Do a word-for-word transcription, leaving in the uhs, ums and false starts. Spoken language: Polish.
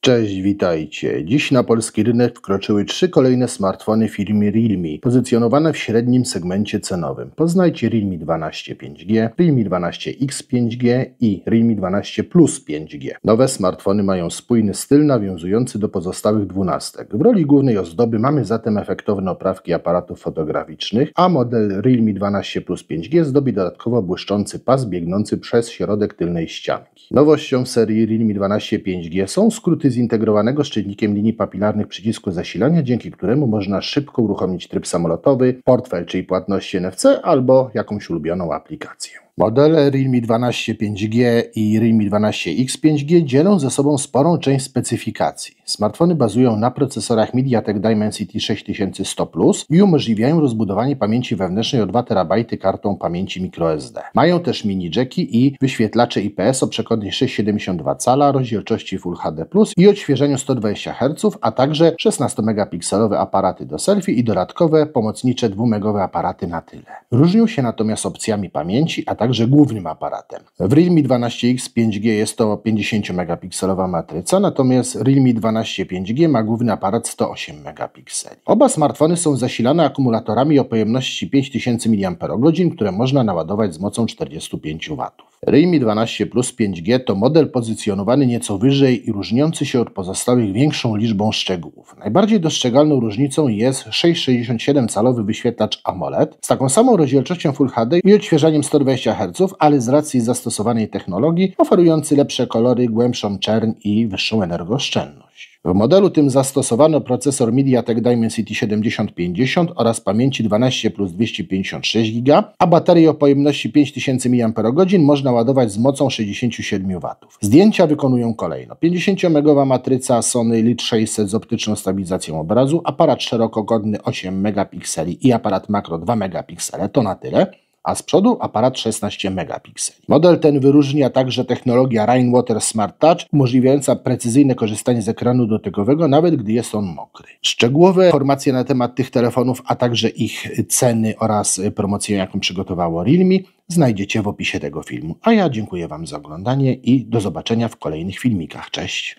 Cześć, witajcie. Dziś na polski rynek wkroczyły trzy kolejne smartfony firmy Realme, pozycjonowane w średnim segmencie cenowym. Poznajcie Realme dwanaście pięć G, Realme dwanaście X pięć G i Realme dwanaście Plus pięć G. Nowe smartfony mają spójny styl nawiązujący do pozostałych dwunastek. W roli głównej ozdoby mamy zatem efektowne oprawki aparatów fotograficznych, a model Realme dwanaście Plus pięć G zdobi dodatkowo błyszczący pas biegnący przez środek tylnej ścianki. Nowością w serii Realme dwanaście pięć G są skróty zintegrowanego z czytnikiem linii papilarnych przycisku zasilania, dzięki któremu można szybko uruchomić tryb samolotowy, portfel, czyli płatności N F C albo jakąś ulubioną aplikację. Modele Realme dwanaście pięć G i Realme dwanaście X pięć G dzielą ze sobą sporą część specyfikacji. Smartfony bazują na procesorach MediaTek Dimensity sześć tysięcy sto plus i umożliwiają rozbudowanie pamięci wewnętrznej o dwa terabajty kartą pamięci microSD. Mają też mini jacki i wyświetlacze I P S o przekątnej sześć przecinek siedemdziesiąt dwa cala, rozdzielczości Full H D plus i odświeżeniu sto dwadzieścia herców, a także szesnastomegapikselowe aparaty do selfie i dodatkowe pomocnicze dwumegowe aparaty na tyle. Różnią się natomiast opcjami pamięci, a także głównym aparatem. W Realme dwanaście X pięć G jest to pięćdziesięciomegapikselowa matryca, natomiast Realme dwanaście pięć G ma główny aparat sto osiem megapikseli. Oba smartfony są zasilane akumulatorami o pojemności pięć tysięcy miliamperogodzin, które można naładować z mocą czterdziestu pięciu watów. Realme dwanaście Plus pięć G to model pozycjonowany nieco wyżej i różniący się od pozostałych większą liczbą szczegółów. Najbardziej dostrzegalną różnicą jest sześć przecinek sześćdziesiąt siedem calowy wyświetlacz AMOLED z taką samą rozdzielczością Full H D i odświeżaniem sto dwadzieścia herców, ale z racji zastosowanej technologii oferujący lepsze kolory, głębszą czerń i wyższą energooszczędność. W modelu tym zastosowano procesor MediaTek Dimensity siedem tysięcy pięćdziesiąt oraz pamięci dwanaście plus dwieście pięćdziesiąt sześć giga, a baterię o pojemności pięć tysięcy miliamperogodzin można ładować z mocą sześćdziesięciu siedmiu watów. Zdjęcia wykonują kolejno pięćdziesięciomegowa matryca Sony LIT sześćset z optyczną stabilizacją obrazu, aparat szerokokątny osiem megapikseli i aparat makro dwa megapiksele, to na tyle, a z przodu aparat szesnaście megapikseli. Model ten wyróżnia także technologia Rainwater Smart Touch, umożliwiająca precyzyjne korzystanie z ekranu dotykowego, nawet gdy jest on mokry. Szczegółowe informacje na temat tych telefonów, a także ich ceny oraz promocję, jaką przygotowało Realme, znajdziecie w opisie tego filmu. A ja dziękuję Wam za oglądanie i do zobaczenia w kolejnych filmikach. Cześć!